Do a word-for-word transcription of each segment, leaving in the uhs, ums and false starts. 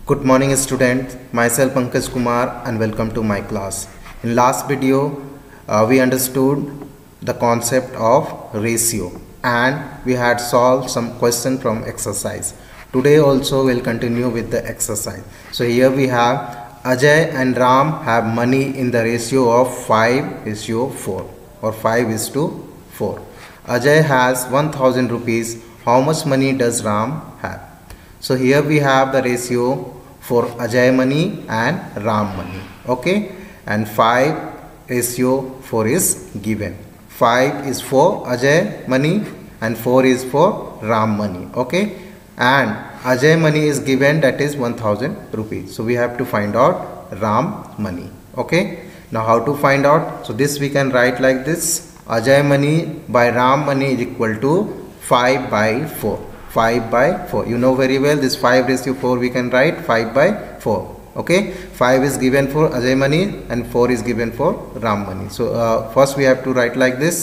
Good morning students, myself Pankaj Kumar and welcome to my class. In last video uh, we understood the concept of ratio and we had solved some question from exercise. Today also we'll continue with the exercise. So here we have Ajay and Ram have money in the ratio of five is to four or five is to four. Ajay has one thousand rupees. How much money does Ram have? So here we have the ratio for Ajay money and Ram money. Okay, and five ratio four is given. five is for Ajay money and four is for Ram money. Okay, and Ajay money is given, that is one thousand rupees. So we have to find out Ram money. Okay, now how to find out? So this we can write like this: Ajay money by Ram money is equal to five by four. five by four. You know very well this five raised to four we can write five by four. Okay, five is given for Ajay money and four is given for Ram money. So uh, first we have to write like this.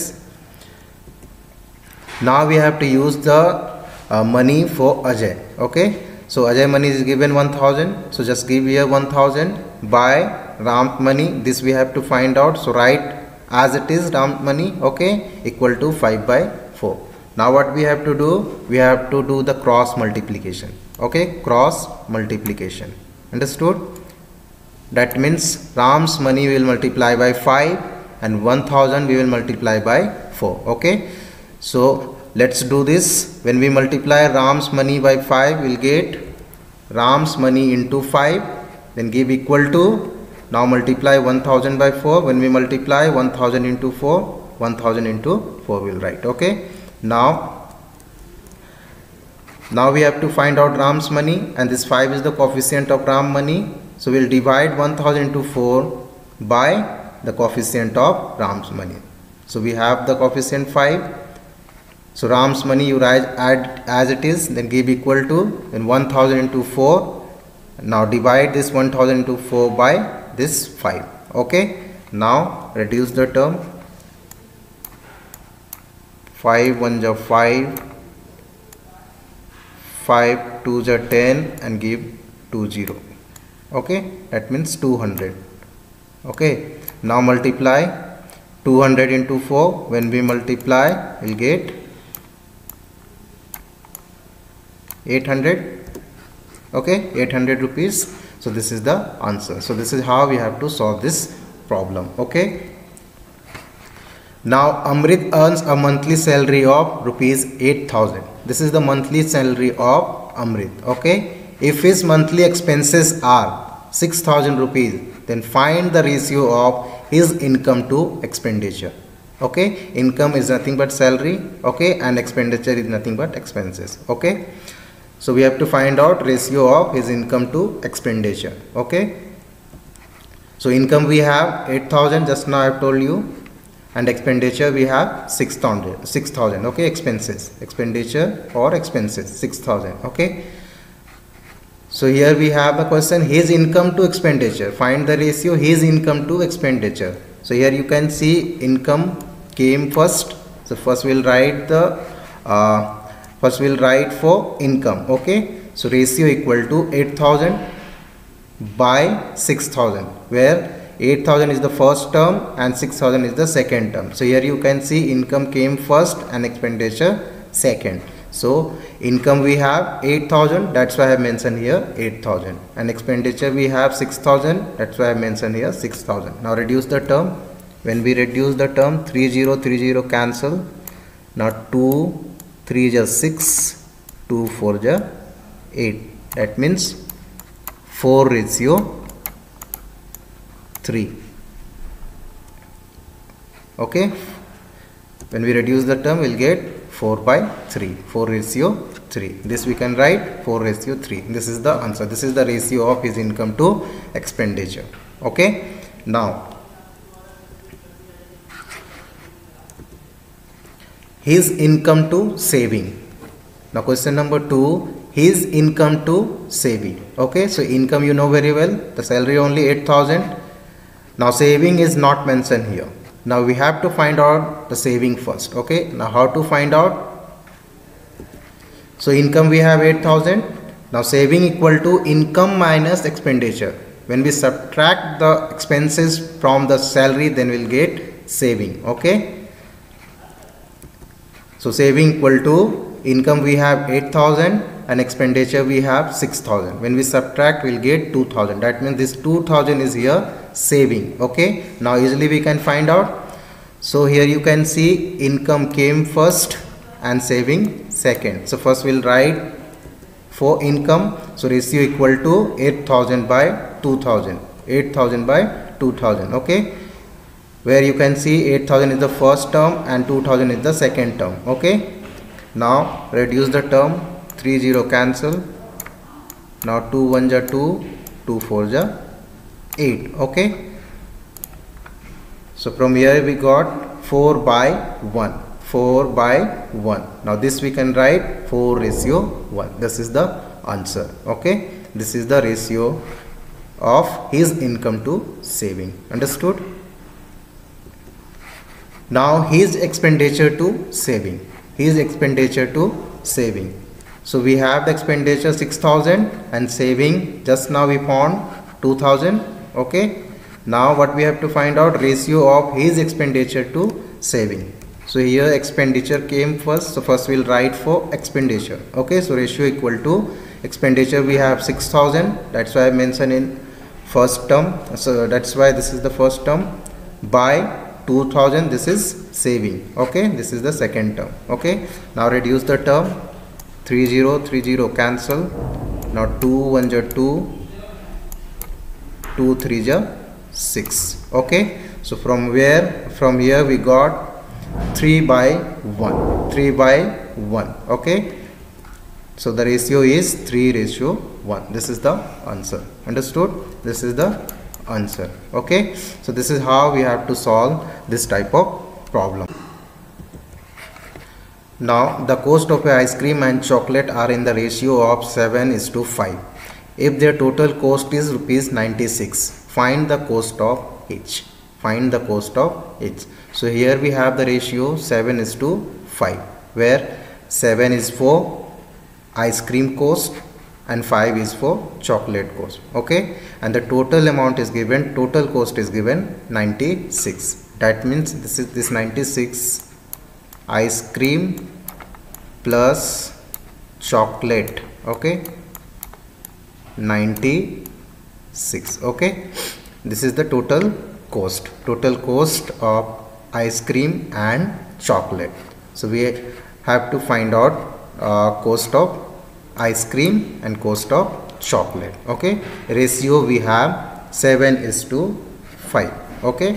Now we have to use the uh, money for Ajay. Okay, so Ajay money is given one thousand. So just give here one thousand by Ram money. This we have to find out. So write as it is Ram money. Okay, equal to five by four. Now what we have to do? We have to do the cross multiplication. Okay, cross multiplication. Understood? That means Ram's money will multiply by five and one thousand we will multiply by four. Okay, so let's do this. When we multiply Ram's money by five, we'll get Ram's money into five, then give equal to, now multiply one thousand by four. When we multiply one thousand into four, one thousand into four we'll write. Okay, now now we have to find out Ram's money, and this five is the coefficient of Ram money. So we'll divide one thousand into four by the coefficient of Ram's money. So we have the coefficient five. So Ram's money you write add as it is, then give equal to, then one thousand into four. Now divide this one thousand into four by this five. Okay, now reduce the term. five ones are five, five twos are ten, and give two zero. Okay, that means two hundred. Okay, now multiply two hundred into four. When we multiply, we'll get eight hundred. Okay, eight hundred rupees. So this is the answer. So this is how we have to solve this problem. Okay, now Amrit earns a monthly salary of rupees eight thousand. This is the monthly salary of Amrit. Okay, if his monthly expenses are six thousand rupees, then find the ratio of his income to expenditure. Okay, income is nothing but salary. Okay, and expenditure is nothing but expenses. Okay, so we have to find out ratio of his income to expenditure. Okay, so income we have eight thousand, just now I have told you, and expenditure we have six thousand. six thousand. Okay, expenses, expenditure or expenses six thousand. Okay, so here we have the question, his income to expenditure. Find the ratio his income to expenditure. So here you can see income came first. So first we'll write the uh, first we'll write for income. Okay, so ratio equal to eight thousand by six thousand, where eight thousand is the first term and six thousand is the second term. So here you can see income came first and expenditure second. So income we have eight thousand, that's why I have mentioned here eight thousand, and expenditure we have six thousand, that's why I have mentioned here six thousand. Now reduce the term. When we reduce the term, three zero three zero cancel. Now two three is six, two four is eight. That means four ratio three. Okay, when we reduce the term we'll get four by three, four ratio three. This we can write four ratio three. This is the answer. This is the ratio of his income to expenditure. Okay, now his income to saving. Now question number two, his income to saving. Okay, so income you know very well, the salary only eight thousand. Now saving is not mentioned here. Now we have to find out the saving first. Okay, now how to find out? So income we have eight thousand. Now saving equal to income minus expenditure. When we subtract the expenses from the salary, then we'll get saving. Okay, so saving equal to income we have eight thousand and expenditure we have six thousand. When we subtract, we'll get two thousand. That means this two thousand is here saving. Okay, now easily we can find out. So here you can see income came first and saving second. So first we'll write for income. So ratio equal to eight thousand by two thousand. eight thousand by two thousand. Okay, where you can see eight thousand is the first term and two thousand is the second term. Okay, now reduce the term. Three zero cancel. Now two one ja two, two four ja eight. Okay, so from here we got four by one. four by one. Now this we can write four ratio one. This is the answer. Okay, this is the ratio of his income to saving. Understood? Now his expenditure to saving. His expenditure to saving. So we have the expenditure six thousand and saving just now we found two thousand. Okay, now what we have to find out, ratio of his expenditure to saving. So here expenditure came first, so first we'll write for expenditure. Okay, so ratio equal to expenditure we have six thousand, that's why I mentioned in first term, so that's why this is the first term, by two thousand, this is saving. Okay, this is the second term. Okay, now reduce the term. Three zero, three zero cancel. Now two one ja two, two three ja six. Okay, so from where, from here we got three by one. three by one. Okay, so the ratio is three ratio one. This is the answer. Understood? This is the answer. Okay, so this is how we have to solve this type of problem. Now the cost of a ice cream and chocolate are in the ratio of seven is to five. If their total cost is rupees ninety-six, find the cost of each. Find the cost of each. So here we have the ratio seven is to five, where seven is for ice cream cost and five is for chocolate cost. Okay, and the total amount is given, total cost is given ninety-six. That means this is this ninety-six ice cream plus chocolate. Okay, ninety-six. Okay, this is the total cost, total cost of ice cream and chocolate. So we have to find out uh, cost of ice cream and cost of chocolate. Okay, ratio we have seven is to five. Okay,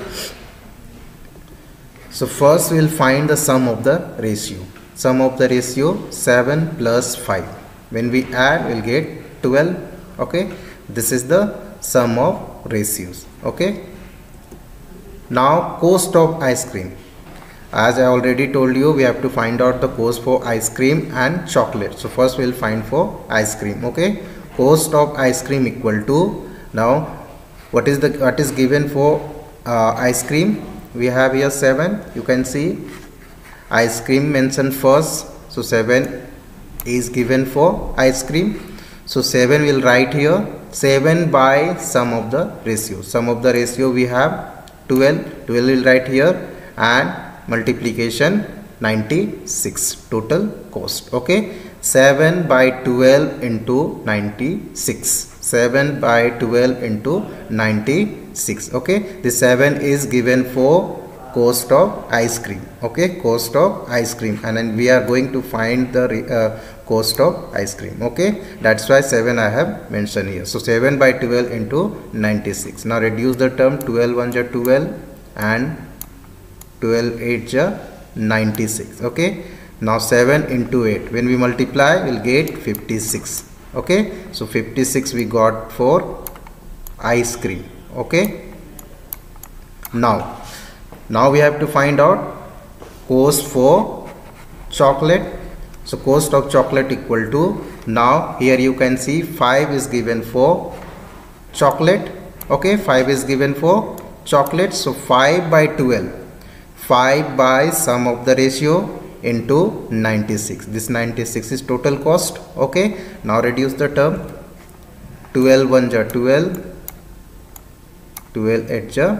so first we will find the sum of the ratio. Sum of the ratio seven plus five. When we add, we will get twelve. Okay, this is the sum of ratios. Okay, now cost of ice cream. As I already told you, we have to find out the cost for ice cream and chocolate. So first we will find for ice cream. Okay, cost of ice cream equal to, now what is the what is given for uh, ice cream? We have here seven. You can see ice cream mentioned first, so seven is given for ice cream. So seven will write here, seven by sum of the ratio. Sum of the ratio we have twelve. twelve will write here, and multiplication ninety-six total cost. Okay, seven by twelve into ninety-six. seven by twelve into ninety-six. Okay, this seven is given for cost of ice cream. Okay, cost of ice cream, and then we are going to find the uh, cost of ice cream. Okay, that's why seven I have mentioned here. So seven by twelve into ninety-six. Now reduce the term. Twelve one ja twelve and twelve eight ja ninety-six. Okay, now seven into eight, when we multiply, we'll get fifty-six. Okay, so fifty-six we got for ice cream. Okay, now now we have to find out cost for chocolate. So cost of chocolate equal to, now here you can see five is given for chocolate. Okay, five is given for chocolate. So five by twelve, five by sum of the ratio into ninety-six. This ninety-six is total cost. Okay, now reduce the term. twelve one ja twelve, twelve eight ja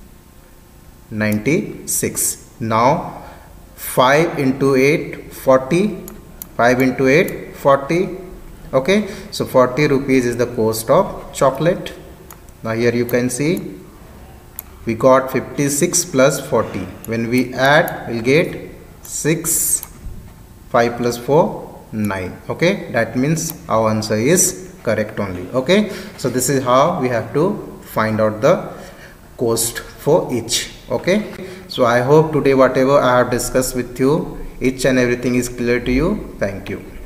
ninety-six. Now five into eight, forty, five into eight, forty. Okay, so forty rupees is the cost of chocolate. Now here you can see we got fifty-six plus forty. When we add, we'll get six, five plus four, nine. Okay, that means our answer is correct only. Okay, so this is how we have to find out the cost for each. Okay, so I hope today whatever I have discussed with you, each and everything is clear to you. Thank you.